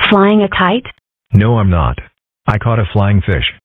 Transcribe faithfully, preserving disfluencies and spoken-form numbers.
Flying a kite? No, I'm not. I caught a flying fish.